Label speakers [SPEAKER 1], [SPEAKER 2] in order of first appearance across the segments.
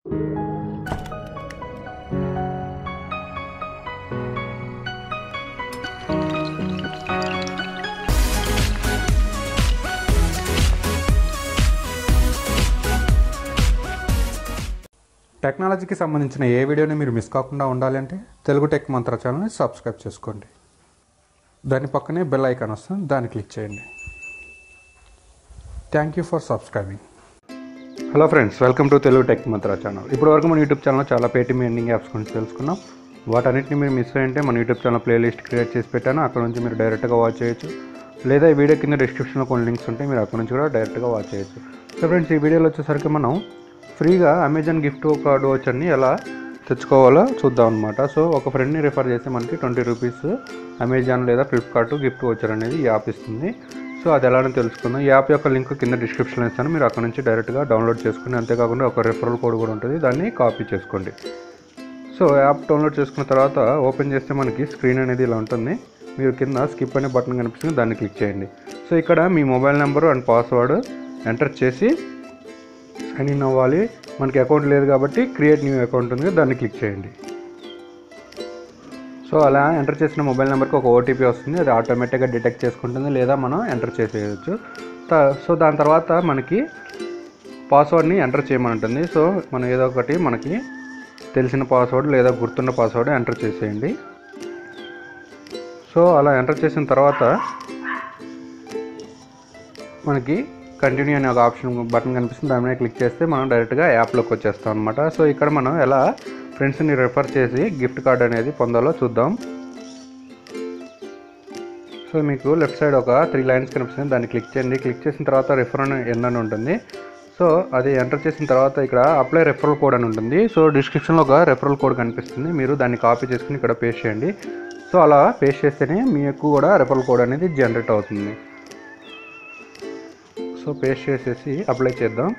[SPEAKER 1] టెక్నాలజీకి సంబంధించిన ఏ వీడియోని మీరు మిస్ కాకుండా ఉండాలంటే తెలుగు టెక్ మంత్ర ఛానల్ని సబ్స్క్రైబ్ చేసుకోండి. దాని పక్కనే బెల్ ఐకాన్ వస్తుంది, దాన్ని క్లిక్ చేయండి. Thank you for subscribing. Hello friends, welcome to Telugu Tech Mantra channel. ఇప్పటివరకు మన యూట్యూబ్ ఛానల్లో చాలా పేటీఎం ఎర్నింగ్ యాప్స్ గురించి తెలుసుకున్నాం. వాటన్నిటిని మీరు మిస్ అయ్యంటే మన యూట్యూబ్ ఛానల్ ప్లేలిస్ట్ క్రియేట్ చేసి పెట్టాను, అక్కడ నుంచి మీరు డైరెక్ట్గా వాచ్ చేయొచ్చు. లేదా ఈ వీడియో కింద డిస్క్రిప్షన్లో కొన్ని లింక్స్ ఉంటాయి, మీరు అక్కడ నుంచి కూడా డైరెక్ట్గా వాచ్ చేయొచ్చు. సో ఫ్రెండ్స్, ఈ వీడియోలో వచ్చేసరికి మనం ఫ్రీగా అమెజాన్ గిఫ్ట్ కార్డ్ వోచర్ని ఎలా తెచ్చుకోవాలో చూద్దాం అనమాట. సో ఒక ఫ్రెండ్ని రిఫర్ చేస్తే మనకి 20 రూపీస్ అమెజాన్ లేదా ఫ్లిప్కార్ట్ గిఫ్ట్ వోచర్ అనేది ఈ యాప్ ఇస్తుంది. సో అది ఎలానో తెలుసుకుందాం. ఈ యాప్ యొక్క లింక్ కింద డిస్క్రిప్షన్లో ఇస్తాను, మీరు అక్కడ నుంచి డైరెక్ట్గా డౌన్లోడ్ చేసుకుని, అంతేకాకుండా ఒక రెఫరల్ కోడ్ కూడా ఉంటుంది, దాన్ని కాపీ చేసుకోండి. సో యాప్ డౌన్లోడ్ చేసుకున్న తర్వాత ఓపెన్ చేస్తే మనకి స్క్రీన్ అనేది ఇలా ఉంటుంది. మీరు కింద స్కిప్ అనే బటన్ కనిపిస్తుంది, దాన్ని క్లిక్ చేయండి. సో ఇక్కడ మీ mobile number and password enter చేసి సైన్ ఇన్ అవ్వాలి. మనకి అకౌంట్ లేదు కాబట్టి క్రియేట్ న్యూ అకౌంట్ ఉంది, దాన్ని క్లిక్ చేయండి. సో అలా ఎంటర్ చేసిన మొబైల్ నెంబర్కి ఒక ఓటీపీ వస్తుంది, అది ఆటోమేటిక్గా డిటెక్ట్ చేసుకుంటుంది, లేదా మనం ఎంటర్ చేసేయచ్చు. సో దాని తర్వాత మనకి పాస్వర్డ్ని ఎంటర్ చేయమంటుంది. సో మనం ఏదో ఒకటి మనకి తెలిసిన పాస్వర్డ్ లేదా గుర్తున్న పాస్వర్డ్ ఎంటర్ చేసేయండి. సో అలా ఎంటర్ చేసిన తర్వాత మనకి కంటిన్యూ అనే ఒక ఆప్షన్ బటన్ కనిపిస్తుంది, దాని మీద క్లిక్ చేస్తే మనం డైరెక్ట్గా యాప్లోకి వచ్చేస్తాం అనమాట. సో ఇక్కడ మనం ఎలా ఫ్రెండ్స్ని రెఫర్ చేసి గిఫ్ట్ కార్డ్ అనేది పొందాలో చూద్దాం. సో మీకు లెఫ్ట్ సైడ్ ఒక 3 లైన్స్ కనిపిస్తుంది, దాన్ని క్లిక్ చేయండి. క్లిక్ చేసిన తర్వాత రెఫర్ ఎన్ అని ఉంటుంది. సో అది ఎంటర్ చేసిన తర్వాత ఇక్కడ అప్లై రెఫరల్ కోడ్ అని ఉంటుంది. సో డిస్క్రిప్షన్లో ఒక రెఫరల్ కోడ్ కనిపిస్తుంది, మీరు దాన్ని కాపీ చేసుకుని ఇక్కడ పేస్ట్ చేయండి. సో అలా పేస్ట్ చేస్తేనే మీకు కూడా రెఫరల్ కోడ్ అనేది జనరేట్ అవుతుంది. సో పేస్ట్ చేసేసి అప్లై చేద్దాం.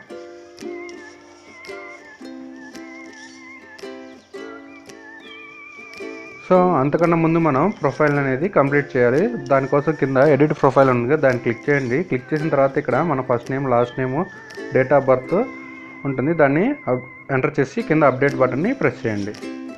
[SPEAKER 1] సో అంతకన్నా ముందు మనం ప్రొఫైల్ అనేది కంప్లీట్ చేయాలి. దానికోసం కింద ఎడిట్ ప్రొఫైల్ ఉంది కదా, దాన్ని క్లిక్ చేయండి. క్లిక్ చేసిన తర్వాత ఇక్కడ మన first name, last name, date of birth ఉంటుంది, దాన్ని ఎంటర్ చేసి కింద అప్డేట్ బటన్ని ప్రెస్ చేయండి.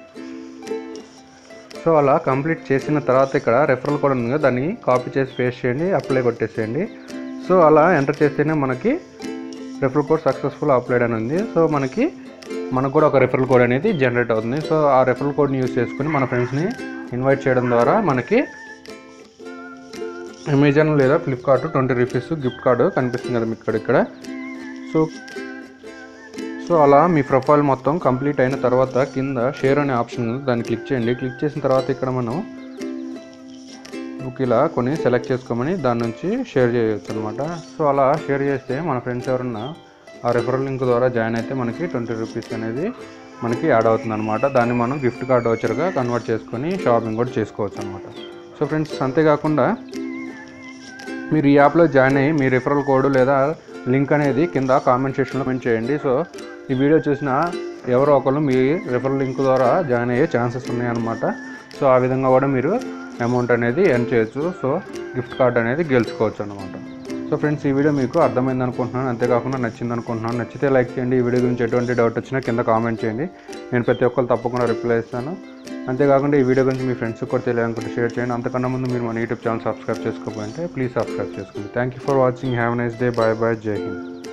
[SPEAKER 1] సో అలా కంప్లీట్ చేసిన తర్వాత ఇక్కడ రెఫరల్ కోడ్ ఉంది కదా, దాన్ని కాపీ చేసి పేస్ట్ చేయండి, అప్లై కొట్టేసేయండి. సో అలా ఎంటర్ చేస్తేనే మనకి రెఫరల్ కోడ్ సక్సెస్ఫుల్ అప్లైడ్ అని ఉంది. సో మనకు కూడా ఒక రెఫరల్ కోడ్ అనేది జనరేట్ అవుతుంది. సో ఆ రెఫరల్ కోడ్ని యూజ్ చేసుకుని మన ఫ్రెండ్స్ని ఇన్వైట్ చేయడం ద్వారా మనకి అమెజాన్ లేదా ఫ్లిప్కార్ట్ 20 రూపీస్ గిఫ్ట్ కార్డు కనిపిస్తుంది కదా మీకు ఇక్కడ. సో అలా మీ ప్రొఫైల్ మొత్తం కంప్లీట్ అయిన తర్వాత కింద షేర్ అనే ఆప్షన్ ఉంది, దాన్ని క్లిక్ చేయండి. క్లిక్ చేసిన తర్వాత ఇక్కడ మనం ఇలా కొన్ని సెలెక్ట్ చేసుకోమని దాని నుంచి షేర్ చేయవచ్చు అనమాట. సో అలా షేర్ చేస్తే మన ఫ్రెండ్స్ ఎవరన్నా ఆ రెఫరల్ లింక్ ద్వారా జాయిన్ అయితే మనకి 20 రూపీస్ అనేది మనకి యాడ్ అవుతుంది అనమాట. దాన్ని మనం గిఫ్ట్ కార్డ్ వోచర్గా కన్వర్ట్ చేసుకొని షాపింగ్ కూడా చేసుకోవచ్చు అనమాట. సో ఫ్రెండ్స్, అంతేకాకుండా మీరు ఈ యాప్లో జాయిన్ అయ్యి మీ రెఫరల్ కోడ్ లేదా లింక్ అనేది కింద కామెంట్ సెక్షన్లో మెంట్ చేయండి. సో ఈ వీడియో చూసిన ఎవరో ఒకరు మీ రెఫరల్ లింక్ ద్వారా జాయిన్ అయ్యే ఛాన్సెస్ ఉన్నాయన్నమాట. సో ఆ విధంగా కూడా మీరు అమౌంట్ అనేది ఎర్న్ చేయొచ్చు. సో గిఫ్ట్ కార్డ్ అనేది గెలుచుకోవచ్చు అనమాట. సో ఫ్రెండ్స్, ఈ వీడియో మీకు అర్థమైంది అనుకుంటున్నాను, అంతేకాకుండా నచ్చింది అనుకుంటున్నాను. నచ్చితే లైక్ చేయండి. ఈ వీడియో గురించి ఎటువంటి డౌట్ వచ్చినా కింద కామెంట్ చేయండి, నేను ప్రతి ఒక్కరు తప్పకుండా రిప్లై ఇస్తాను. అంతేకాకుండా ఈ వీడియో గురించి మీ ఫ్రెండ్స్కి కూడా తెలియాలనుకుంటే షేర్ చేయండి. అంతకన్నా ముందు మీరు మన యూట్యూబ్ ఛానల్ సబ్స్క్రైబ్ చేసుకోకపోతే ప్లీజ్ సబ్స్క్రైబ్ చేసుకోండి. Thank you for watching. Have a nice day. Bye bye. జై హింద్.